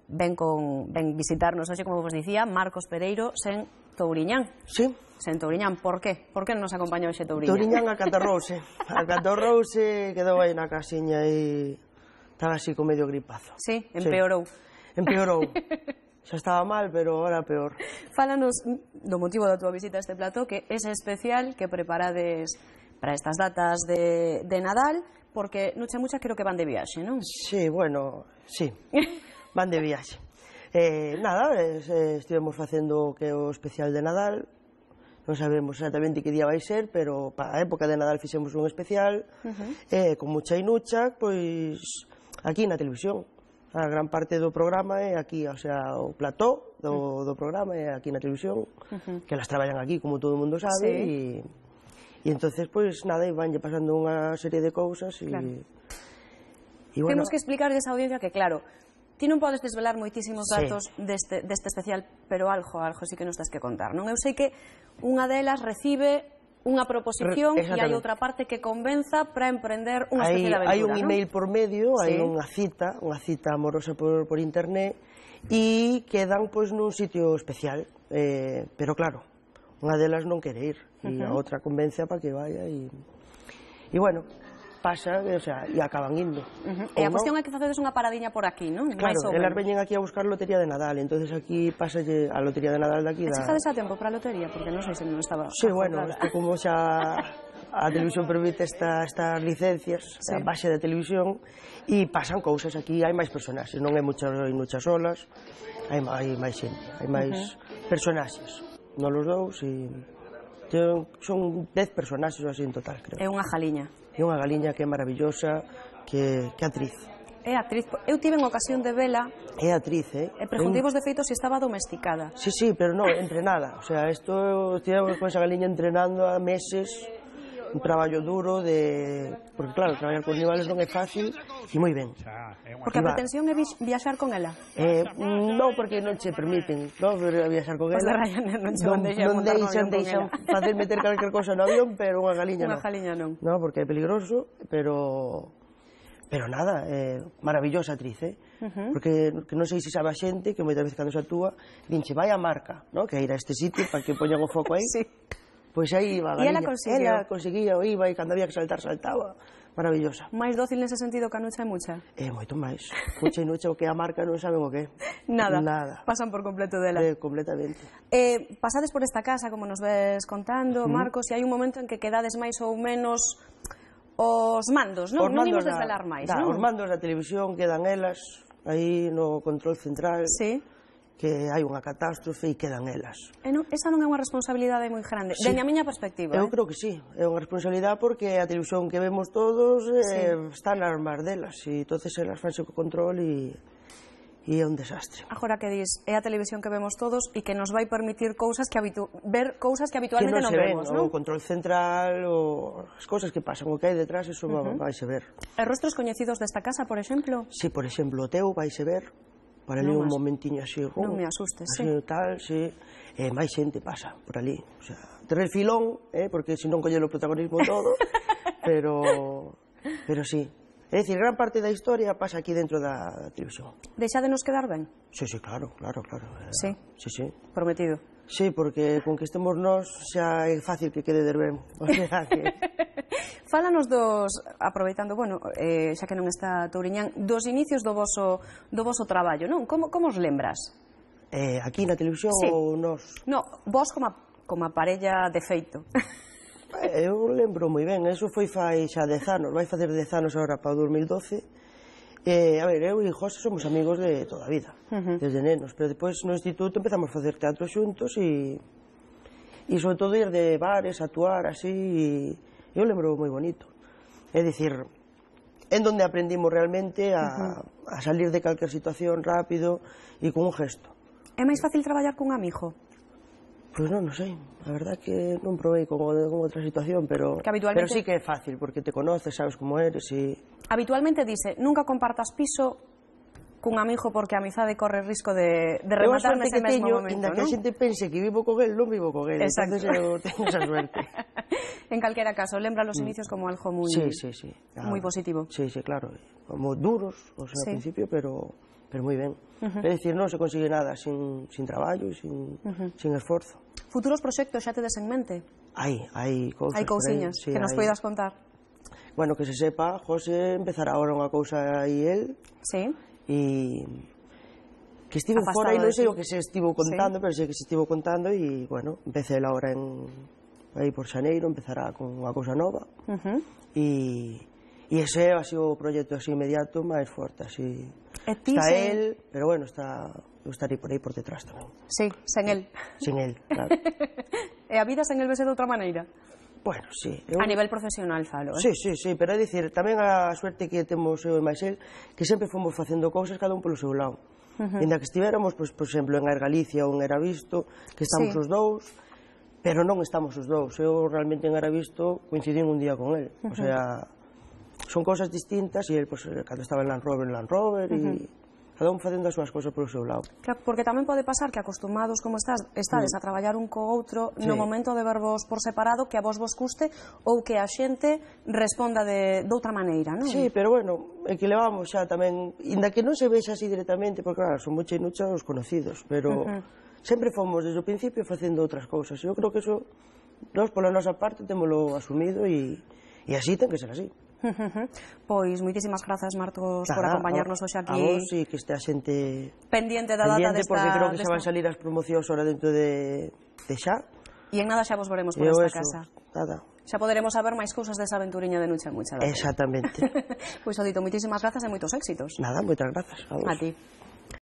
ven visitarnos hoxe, como vos dicía, Marcos Pereiro sen Touriñán. Sí. Sen Touriñán, por qué? Por que non nos acompañou hoxe Touriñán? Touriñán acatarrouse, quedou aí na casiña e estaba así con medio gripazo. Sí, empeorou. Empeorou. Xa estaba mal, pero ahora peor. Fálanos do motivo da túa visita a este plató, que ese especial que preparades para estas datas de Nadal, porque Nucha Mucha creo que van de viaxe, non? Sí, bueno, sí, van de viaxe. Nada, estivemos facendo que o especial de Nadal, non sabemos exactamente que día vai ser, pero para a época de Nadal fixemos un especial, con Mucha e Nucha, pois aquí na televisión. A gran parte do programa é aquí, o sea, o plató do programa é aquí na televisión, que las traballan aquí, como todo o mundo sabe, e entonces, pois, nada, vanlle pasando unha serie de cousas e... bueno, temos que explicarles a audiencia que, claro, ti non podes desvelar moitísimos datos deste especial, pero algo sí que nos tens que contar, non? Eu sei que unha delas recibe unha proposición e hai outra parte que convenza para emprender unha especie de aventura, hai un email por medio, hai unha cita amorosa por internet e quedan pois nun sitio especial, pero claro, unha delas non quere ir e a outra convence para que vaya e bueno, pasa, o sea, e acaban indo. E a cuestión é que facedes unha paradiña por aquí, non? Claro, elas veñen aquí a buscar lotería de Nadal, entonces aquí pasalle a lotería de Nadal de aquí. E chegades a tempo para a lotería? Porque non sei se non estaba... Sí, bueno, como xa a televisión permite estas licencias, a base da televisión, e pasan cousas aquí, hai máis personaxes, non é muchas solas, hai máis xente, hai máis personaxes, non os dous, e son 10 personaxes así en total, creo. É unha jaliña. É unha galiña que é maravillosa, que é actriz. É actriz. Eu tive en ocasión de vela... É actriz, E preguntivos de feito se estaba domesticada. Sí, pero non, entrenada. O sea, estivemos con esa galiña entrenando a meses, un traballo duro de... Porque claro, traballar con animales non é fácil e moi ben. Porque a pretensión é viaxar con ela? Non, porque non che permiten, non, viaxar con ela. Os de Ryanair non deixan facer meter calquer cosa no avión, pero unha galiña non. Unha galiña non. Non, porque é peligroso, pero nada, maravillosa actriz, porque non sei se sabe a xente que moitas veces cando se actúa dinche, vai a marca, que ir a este sitio para que poñan o foco aí. Pois aí iba a galiña. E ela conseguía, iba, e cando había que saltar, saltaba. Maravillosa. Máis dócil nese sentido que a Nucha e Mucha? Moito máis. Mucha e Nucha, o que é a marca non saben o que é. Nada. Pasan por completo dela. Completamente. Pasades por esta casa, como nos ves contando, Marcos, e hai un momento en que quedades máis ou menos os mandos, non? Non imos desvelar máis, non? Os mandos da televisión quedan elas, aí no control central. Sí. Que hai unha catástrofe e quedan elas. Esa non é unha responsabilidade moi grande, dende a miña perspectiva. Eu creo que sí, é unha responsabilidade porque a televisión que vemos todos está nas mans delas e entonces elas fanse co control e é un desastre. Agora que dis, é a televisión que vemos todos e que nos vai permitir ver cousas que habitualmente non vemos, non? O control central, as cousas que pasan, o que hai detrás, eso vaise ver. E rostros coñecidos desta casa, por exemplo? Sí, por exemplo, o teu vaise ver. Para ali un momentiño así, non me asustes, así tal, sí, máis xente pasa por ali, o sea, tres filón, porque se non colle o protagonismo todo, pero sí. É dicir, gran parte da historia pasa aquí dentro da televisión. Deixádenos quedar ben? Sí, claro. Sí? Sí. Prometido? Sí, porque con que estemos nós xa é fácil que quede ben. O sea que... Fálanos aproveitando, bueno, xa que non está Touriñán, dos inicios do voso traballo, non? Como os lembras? Aquí na televisión ou nós? Non, vos como a parella de feito. Eu lembro moi ben, eso foi fai xa 10 anos, vai facer 10 anos agora para o 2012. A ver, eu e José somos amigos de toda a vida, desde nenos, pero depois no instituto empezamos a facer teatro xuntos e sobre todo ir de bares, actuar así, e eu lembro moi bonito. É dicir, en donde aprendimos realmente a salir de calquer situación rápido e con un gesto. É máis fácil traballar cun amigo? Pois non sei, a verdad que non provei con outra situación, pero sí que é fácil, porque te conoces, sabes como eres e... Habitualmente dice, nunca compartas piso cun amigo porque a amizade corre risco de rematar nese mesmo momento, non? Inda que a xente pense que vivo con él, non vivo con él, entonces eu teño esa suerte. En calquera caso, lembra los inicios como algo moi positivo. Sí, claro, como duros, ao principio, pero pero moi ben. É dicir, non se consigue nada sin traballo e sin esforzo. Futuros proxectos xa tedes en mente? Hai cousas. Hai cousiñas que nos poidas contar. Bueno, que se sepa, José empezará agora unha cousa aí el. Sí. E que estivo fora e non sei o que se estivo contando, pero sei que se estivo contando e, bueno, empecé ele agora aí por xaneiro, empezará con unha cousa nova. E ese é así o proxecto así inmediato máis forte, así. Está el, pero bueno, eu estarei por aí por detrás tamén. Sí, sen el. Sen el, claro. E a vida sen el vese de outra maneira? Bueno, sí. A nivel profesional falo, Sí, pero é dicir, tamén a suerte que temos eu e máis el, que sempre fomos facendo cousas cada un polo seu lado. Ainda que estiveramos, por exemplo, en Air Galicia ou en Eravisto, que estamos os dous, pero non estamos os dous. Eu realmente en Eravisto coincidín un día con el. O sea, son cousas distintas e el, cando estaba en Land Rover, e cada un facendo as súas cousas polo seu lado. Claro, porque tamén pode pasar que acostumados como estades a traballar un co outro, no momento de vervos por separado, que a vos custe ou que a xente responda de outra maneira, non? Sí, pero bueno, é que levamos xa tamén, inda que non se vexa así directamente, porque claro, son mucha e mucha os conocidos, pero sempre fomos desde o principio facendo outras cousas. Eu creo que eso, nós pola nosa parte, témolo asumido e así ten que ser así. Pois moitísimas grazas, Marcos, por acompañarnos hoxe aquí. A vos e que este a xente pendiente da data desta... porque creo que xa van salir as promocións ahora dentro de xa. E en nada xa vos veremos por esta casa. Nada. Xa poderemos saber máis cousas desa aventuriña de Nucha Mucha. Exactamente. Pois, Odito, moitísimas grazas e moitos éxitos. Nada, moitas grazas a vos. A ti.